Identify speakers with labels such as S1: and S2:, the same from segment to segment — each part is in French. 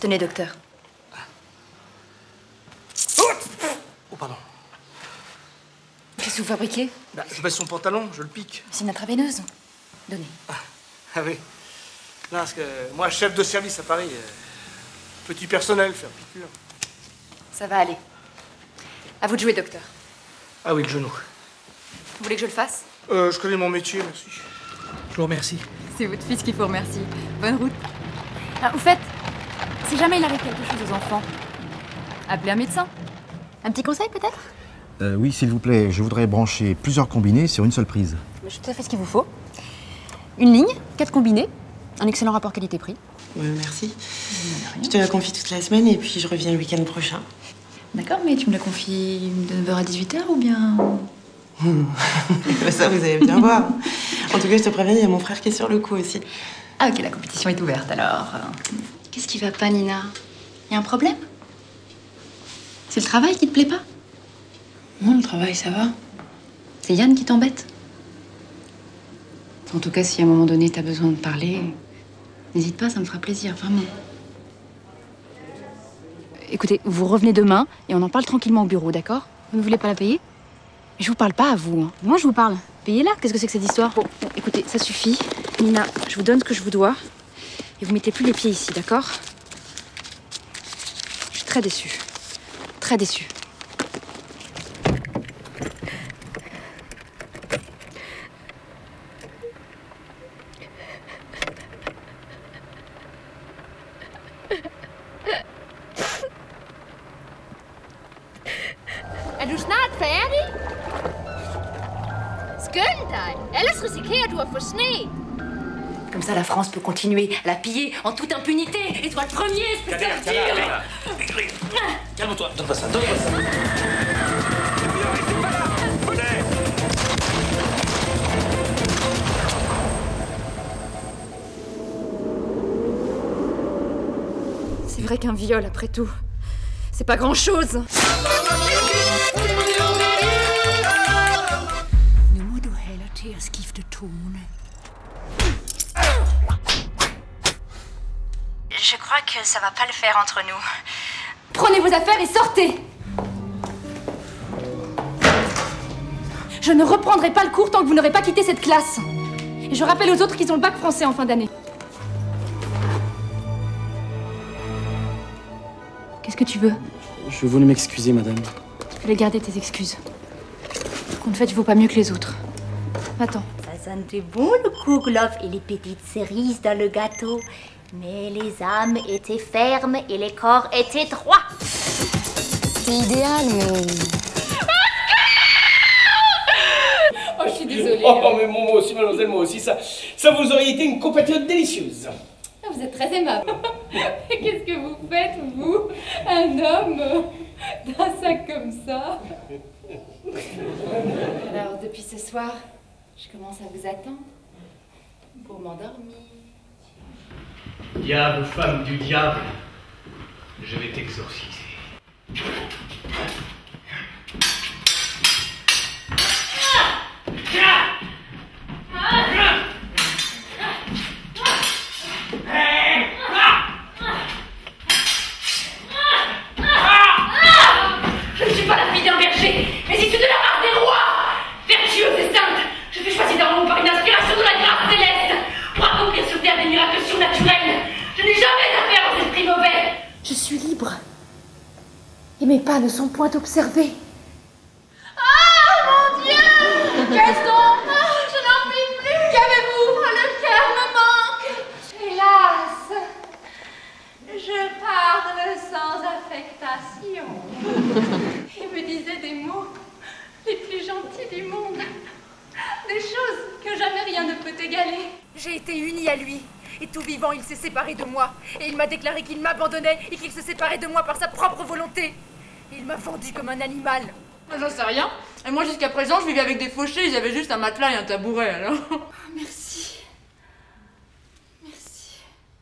S1: Tenez, docteur.
S2: Oh, pardon.
S1: Qu'est-ce que vous fabriquez?
S2: Bah, je baisse son pantalon, je le pique.
S1: C'est une intraveineuse. Donnez.
S2: Ah oui. Non, parce que moi, chef de service à Paris, petit personnel, faire piqûre.
S1: Ça va aller. À vous de jouer, docteur.
S2: Ah oui, le genou.
S1: Vous voulez que je le fasse?
S2: Je connais mon métier, merci. Je vous remercie.
S1: C'est votre fils qu'il faut remercier. Bonne route. Ah, au fait, si jamais il arrive quelque chose aux enfants, appelez un médecin. Un petit conseil, peut-être?
S3: Oui, s'il vous plaît, je voudrais brancher plusieurs combinés sur une seule prise.
S1: Je sais tout à fait ce qu'il vous faut. Une ligne, 4 combinés, un excellent rapport qualité-prix.
S4: Ouais, merci. Je te la confie toute la semaine et puis je reviens le week-end prochain.
S1: D'accord, mais tu me la confies de 9h à 18h ou bien...
S4: Ça, vous allez bien voir. En tout cas, je te préviens, il y a mon frère qui est sur le coup aussi.
S1: Ah ok, la compétition est ouverte alors. Qu'est-ce qui va pas, Nina? Y a un problème? C'est le travail qui te plaît pas?
S4: Non, le travail, ça va.
S1: C'est Yann qui t'embête? En tout cas, si à un moment donné t'as besoin de parler, n'hésite pas, ça me fera plaisir, vraiment. Écoutez, vous revenez demain et on en parle tranquillement au bureau, d'accord? Vous ne voulez pas la payer? Je vous parle pas à vous, hein. Moi, je vous parle. Payez-la. Qu'est-ce que c'est que cette histoire? Bon, écoutez, ça suffit. Nina, je vous donne ce que je vous dois. Et vous mettez plus les pieds ici, d'accord? Je suis très déçue. Très déçue.
S5: Er du snart færdig? Skynd dig, ellers risikerer du at få sne.
S1: Comme ça, la France peut continuer à la piller en toute impunité. Et toi, le premier, je peux te le dire.
S2: Calme-toi, donne-moi ça, donne-moi ça.
S1: C'est vrai qu'un viol, après tout, c'est pas grand-chose.
S5: Nu må du hellere til at skifte tone.
S6: Je crois que ça va pas le faire entre nous.
S1: Prenez vos affaires et sortez. Je ne reprendrai pas le cours tant que vous n'aurez pas quitté cette classe. Et je rappelle aux autres qu'ils ont le bac français en fin d'année. Qu'est-ce que tu veux?
S7: Je voulais m'excuser, madame.
S1: Je vais garder tes excuses. En fait, tu vaux pas mieux que les autres. Attends.
S6: Ça sentait bon le kouglof et les petites cerises dans le gâteau. Mais les âmes étaient fermes et les corps étaient droits.
S1: C'est idéal, mais...
S5: Oh, je suis désolée.
S8: Oh, mais moi aussi, mademoiselle, moi aussi, ça vous aurait été une compatriote délicieuse.
S5: Ah, vous êtes très aimable. Qu'est-ce que vous faites, vous? Un homme d'un sac comme ça?
S1: Alors, depuis ce soir, je commence à vous attendre pour m'endormir.
S8: Diable, femme du diable, je vais t'exorciser.
S5: Je ne suis pas la fille d'un berger, mais issue de la race des rois. Vertueuse et sainte, je fais choisir d'un monde par une inspiration de la grâce céleste pour accomplir sur terre des miracles surnaturels. Je n'ai jamais affaire aux esprits mauvais.
S1: Je suis libre. Et mes pas ne sont point observés.
S5: Ah, mon Dieu! Gaston! Ah, je n'en puis plus! Qu'avez-vous? Le cœur me manque! Hélas! Je parle sans affectation. Il me disait des mots les plus gentils du monde. Des choses que jamais rien ne peut égaler.
S9: J'ai été unie à lui. Et tout vivant, il s'est séparé de moi. Et il m'a déclaré qu'il m'abandonnait et qu'il se séparait de moi par sa propre volonté. Et il m'a vendu comme un animal.
S10: J'en sais rien. Et moi, jusqu'à présent, je vivais avec des fauchés. Ils avaient juste un matelas et un tabouret, alors.
S5: Merci. Merci.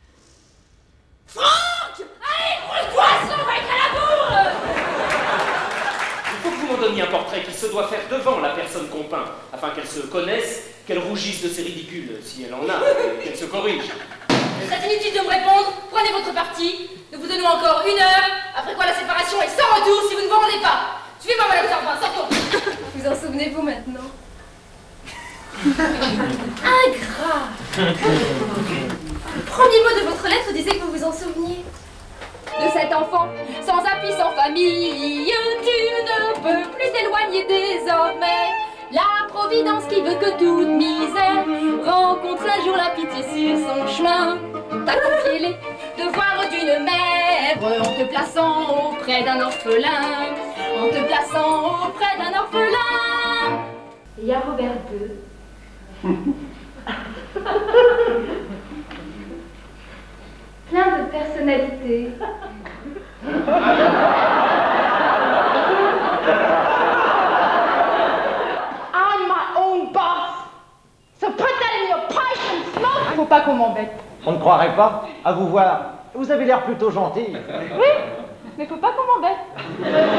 S8: Franck!
S5: Allez, roule-toi, sinon on va être à la bourre!
S8: Il faut que vous m'en donniez un portrait qui se doit faire devant la personne qu'on peint, afin qu'elle se connaisse, qu'elle rougisse de ses ridicules, si elle en a, et qu'elle se corrige.
S5: C'est inutile de me répondre. Prenez
S9: prenez votre parti. Nous vous donnons encore 1 heure, après quoi la séparation est sans retour si vous ne vous rendez pas. Suivez-moi, Madame Servin, sortons.
S5: Vous en souvenez-vous maintenant?
S9: Ingrat. Le premier mot de votre lettre disait que vous vous en souveniez.
S5: De cet enfant, sans appui, sans famille, tu ne peux plus t'éloigner désormais. La providence qui veut que toute misère rencontre un jour la pitié sur son chemin. T'as confié les devoirs d'une mère en te plaçant auprès d'un orphelin. En te plaçant auprès d'un orphelin.
S9: Il y a Robert II.
S5: Plein de personnalité.
S9: I'm my own boss. So put that in your pipe and smoke. Faut pas qu'on m'embête.
S11: On ne croirait pas, à vous voir. Vous avez l'air plutôt gentil.
S9: Oui, mais faut pas qu'on m'embête.